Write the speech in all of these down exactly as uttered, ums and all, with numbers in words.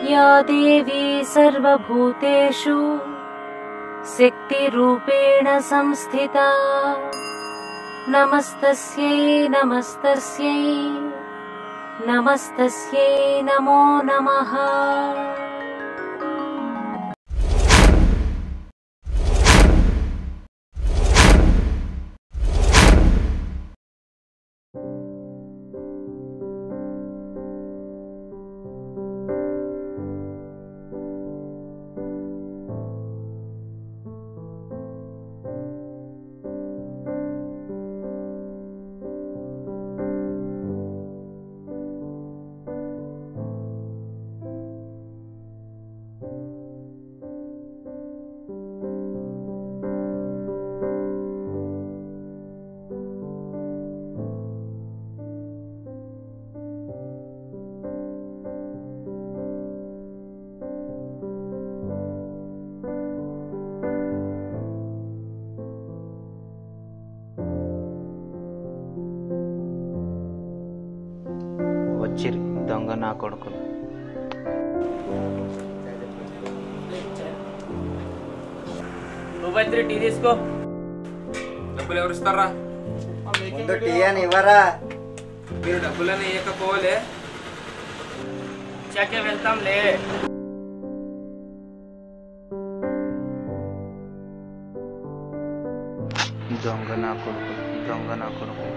या देवी सर्वभूतेषु शक्तिरूपेण संस्थिता नमस्तस्यै नमस्तस्यै नमस्तस्यै नमो नमः। వచ్చిరి దొంగ నా కొడుకులు. నువ్వు టీ తీసుకో. డబ్బులు ఎవరు ఇస్తారా? టీ అని ఇవ్వరా? మీరు డబ్బులని ఇవ్వకపోలే చెక్కే వెళ్తాంలే. దొంగ నా కొడుకులు దొంగ నా కొడుకులు.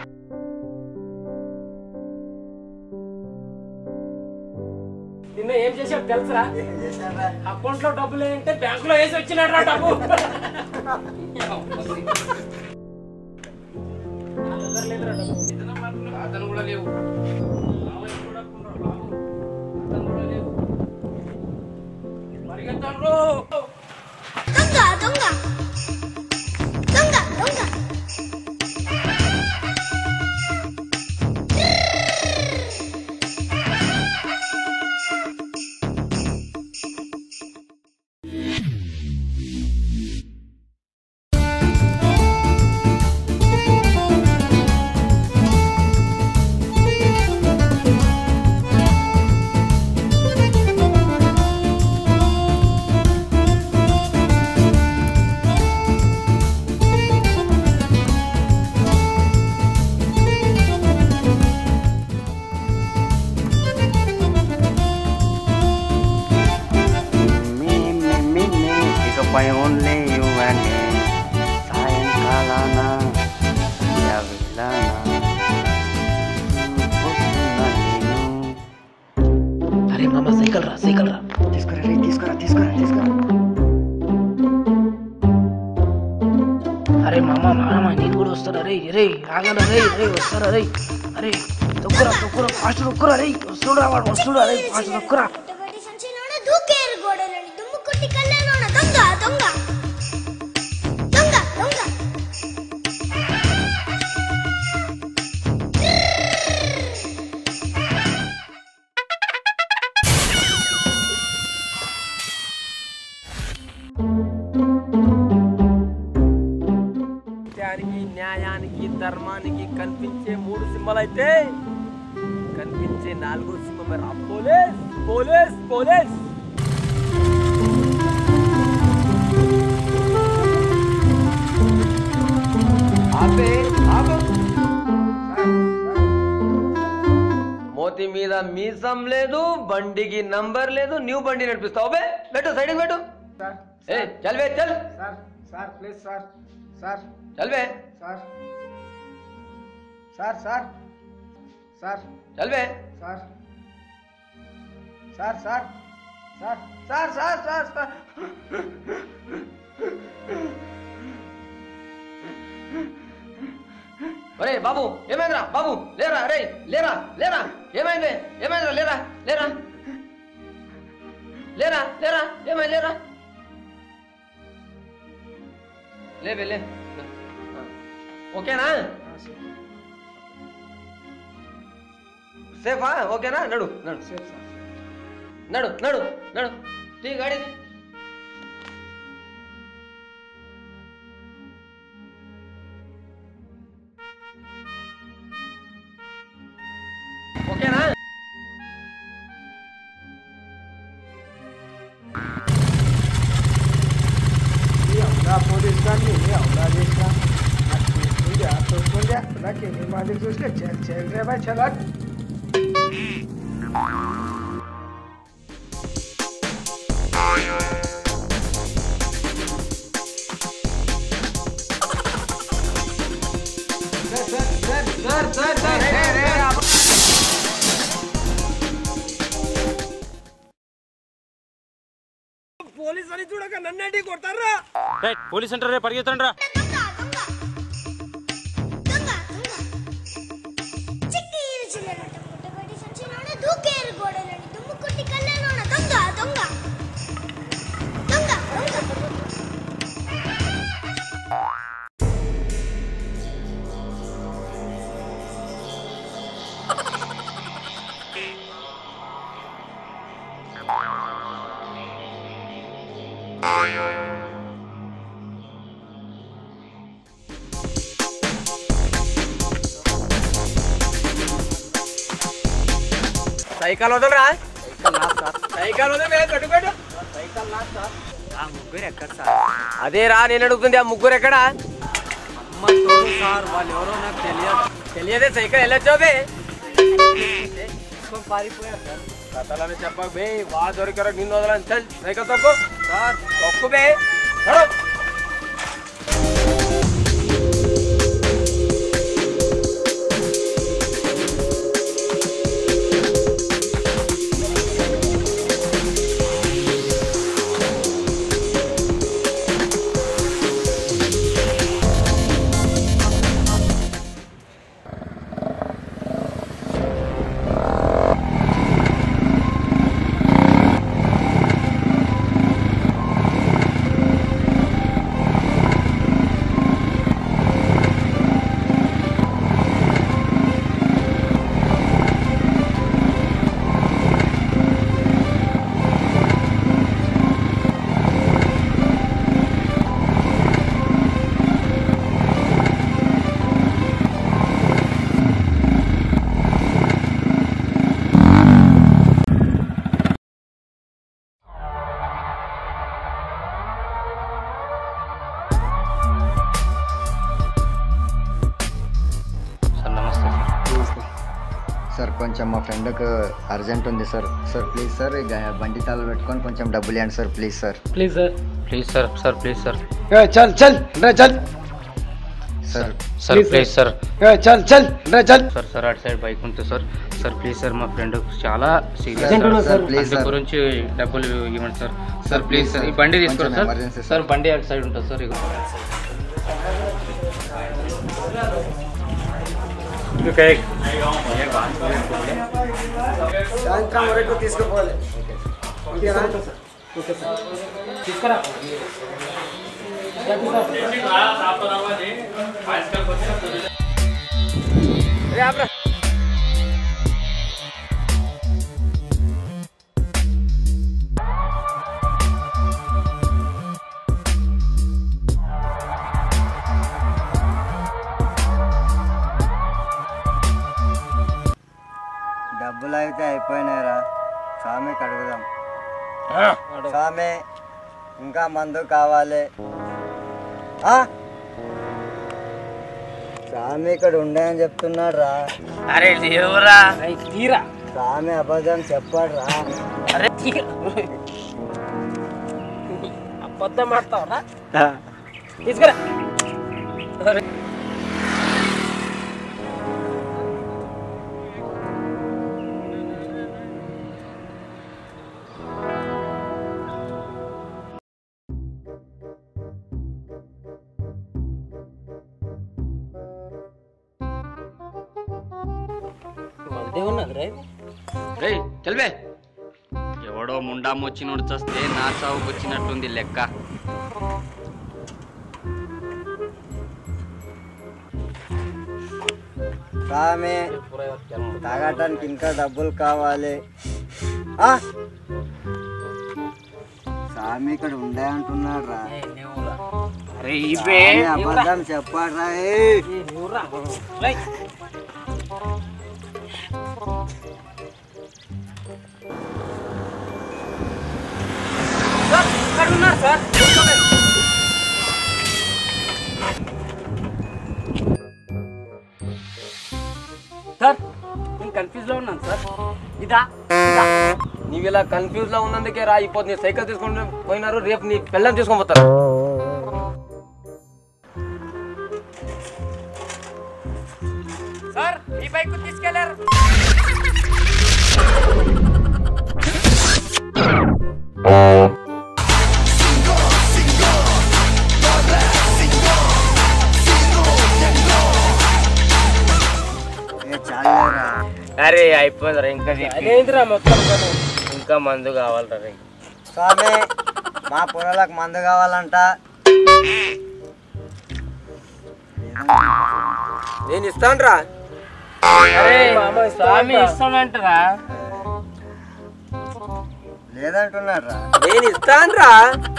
నిన్న ఏం చేసావు తెలుసరా? అకౌంట్ లో డబ్బులు ఏంటంటే బ్యాంక్ లో వేసి వచ్చినట్రా డబ్బు. అతను కూడా లేవు. పరిగెత్తండ్రు. దొంగ దొంగ దొంగ దొంగ ఇకపై ఓన్లీ యు అండ్ మీ. సాయంకాలాన అరే మామ సైకిల్ రా సైకిల్ రా. తీసుకురా తీసుకురా తీసుకురా తీసుకురా. అరే మామ మామ నేను కూడా వస్తారా? రే రే ఆగరా రే రే వస్తారా? రే అరే తొక్కురా తొక్కురా ఫాస్ట్ తొక్కురా. రే వస్తుడా వాడు వస్తుడా? రే ఫాస్ట్ తొక్కురా. పుట్టగొట్టి సంచిలోన దూకేరు గోడలని దుమ్ము కొట్టి కళ్ళలోన దొంగ దొంగ దొంగ దొంగ సత్యానికి న్యాయానికి ధర్మానికి కనిపించే మూడు సింబల్ అయితే కనిపించే నాలుగో సింబల్ రా పోలీస్ పోలీస్ పోలీస్. మోతి మీద మీసం లేదు, బండికి నంబర్ లేదు, న్యూ బండి నడిపిస్తావు. బే పెట్టు సైడ్కి పెట్టు. ఏ చల్ బే చల్. Sir sir please sir sir చల్ బే సార్ సార్ సార్ సార్ చల్ బే. Sir sir sir sir sir sir sir sir ఒరే బాబు ఏమైందిరా? బాబు లేరా? రే లేరా లేరా ఏమైంది? ఏమైందిరా? లేరా లేరా లేరా లేరా ఏమైంది? లేరా లేవే లే. ఓకేనా? సేఫా? ఓకేనా? నడు నడు నడు నడు నడు టీ గాడి. ఓకేనా? केली मालिक చూస్తే चल चल रे भाई चल हट sir sir sir sir police అని చూడక నన్నేంటి కొడతారా రైట్ పోలీస్ సెంటర్ రే పరిగెత్తండి రా దొంగ దొంగ చిక్కి ఇరుచులేనట పుట్టగడి సంచిలోనే దూకేరు గోడలని దుమ్ము కొట్టి కళ్ళలోన దొంగ దొంగ దొంగ దొంగ సైకిల్ వదలరా సైకిల్ వదిలే కట్టుకోడు సైకిల్ నా సార్ ఆ ముగ్గురు ఎక్కడ సార్ అదే రా నేను అడుగుతుంది ఆ ముగ్గురు ఎక్కడా అమ్మ తోడు సార్ వాళ్ళు ఎవరో నాకు తెలియదు తెలియదే సైకిల్ వెళ్ళొచ్చావే తీసుకొని పారిపోయారు సార్ కథలని చెప్పక బే వా దొరికారు నిన్ను వదలని చల్ సైకిల్ తొక్కు సార్ తొక్కు బే నడు సార్ కొంచెం మా ఫ్రెండ్కి అర్జెంట్ ఉంది సార్ సార్ ప్లీజ్ సార్ బండి తాళాలు పెట్టుకొని కొంచెం డబ్బులు ఇవ్వండి sir please sir please sir please sir sir please sir चल चल रे चल సార్ సార్ ప్లీజ్ సార్ चल चल रे चल సార్ సార్ అటు సైడ్ బైక్ ఉంటుంది సార్ సార్ ప్లీజ్ సార్ మా ఫ్రెండ్ చాలా సీరియస్ సార్ ప్లీజ్ అందు సార్ గురించి డబ్బులు ఇవ్వండి సార్ సార్ ప్లీజ్ సార్ ఈ బండి తీసుకోండి కొంచెం సార్ emergency సార్. సార్ బండి అటు సైడ్ ఉంటుంది సార్ ఇగో సాయంత్రం వరకు తీసుకుపోవాలి డబ్బులు అయితే అయిపోయినాయిరా స్వామికి అడుగుదాం స్వామి ఇంకా మందు కావాలి ఆ? స్వామి ఇక్కడ ఉండని చెప్తున్నాడు రా అరే లేవురా తీరా స్వామి అబద్ధం చెప్పాడు రా అరే అబద్ధం ఆడతావరా తీసుకురా రేయ్ చల్వే ఎవడో ముండాము వచ్చినోడు చస్తే నా చావుకు వచ్చినట్టుంది లెక్క స్వామి తాగటానికి ఇంకా డబ్బులు కావాలి ఆ? స్వామి ఇక్కడ ఉండే అంటున్నాడు రా అరే స్వామి అబద్ధం చెప్పాడు రా ఏయ్. ఇదా నీవు ఇలా కన్ఫ్యూజ్ లో ఉన్నందుకే రా ఇప్పుడు నీ సైకిల్ తీసుకొని పోయినారు రేపు నీ పిల్లల్ని తీసుకొని పోతారు సార్ ఈ బైక్ తీసుకెళ్లారు అరే అయిపోయింది ఇంకా అదేంటిరా మొత్తం ఇంకా మందు కావాలరా స్వామి మా పొలాలకు మందు కావాలంట. నేను ఇస్తాను రా స్వామి ఇస్తానంటరా లేదంటున్నారా? నేను ఇస్తాను రా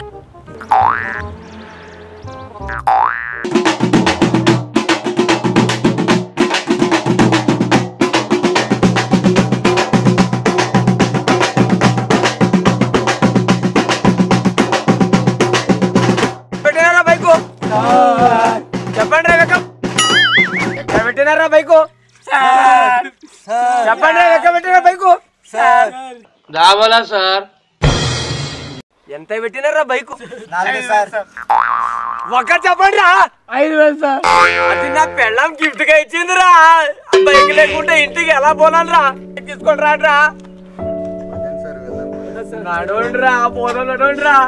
పెట్టినారా బైకు చెప్పండి రా వెక్కం ఎక్కడ పెట్టినారా బైకు చెప్పండి రా ఎక్కడ పెట్టినారా బైకు రావాలా సార్ ఎంత పెట్టినారా బైకు నాలుగు సార్. ఒక చెప్పండి రా ఐదు వేలు సార్ అది నా పెళ్ళం గిఫ్ట్ గా ఇచ్చిందిరా బైక్ లేకుంటే ఇంటికి ఎలా పోనాను రా తీసుకొని రాడ్రా అదేం సార్ వెళ్దాం. నడవండి రా పోదాం నడవండి రా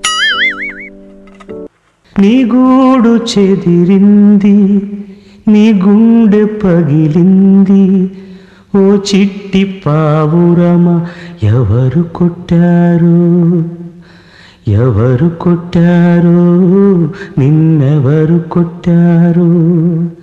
నీ గూడు చెదిరింది నీ గుండె పగిలింది ఓ చిట్టి పావురమ ఎవరు కొట్టారు ఎవరు కొట్టారు నిన్నెవరు కొట్టారు